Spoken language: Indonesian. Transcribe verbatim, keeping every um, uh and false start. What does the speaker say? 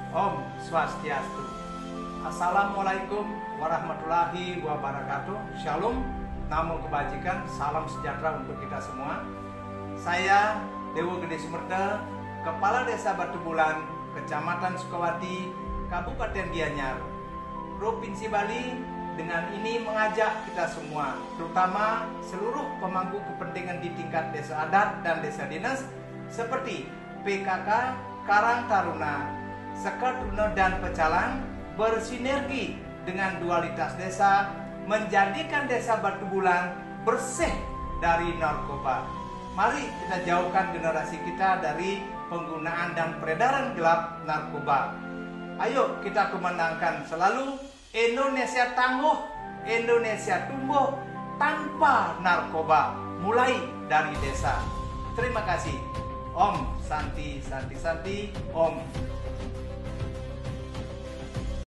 Om Swastiastu. Assalamualaikum warahmatullahi wabarakatuh. Shalom, namo kebajikan, salam sejahtera untuk kita semua. Saya Dewo Gede Sumerda, Kepala Desa Batu Bulan, Kecamatan Sukawati, Kabupaten Gianyar, Provinsi Bali. Dengan ini mengajak kita semua, terutama seluruh pemangku kepentingan di tingkat desa adat dan desa dinas seperti P K K, Karang Taruna, Sekatuna dan Pecalang, bersinergi dengan dualitas desa menjadikan desa Batu Bulan bersih dari narkoba. Mari kita jauhkan generasi kita dari penggunaan dan peredaran gelap narkoba. Ayo kita kumandangkan selalu Indonesia tangguh, Indonesia tumbuh tanpa narkoba, mulai dari desa. Terima kasih. Om Santi Santi Santi Om.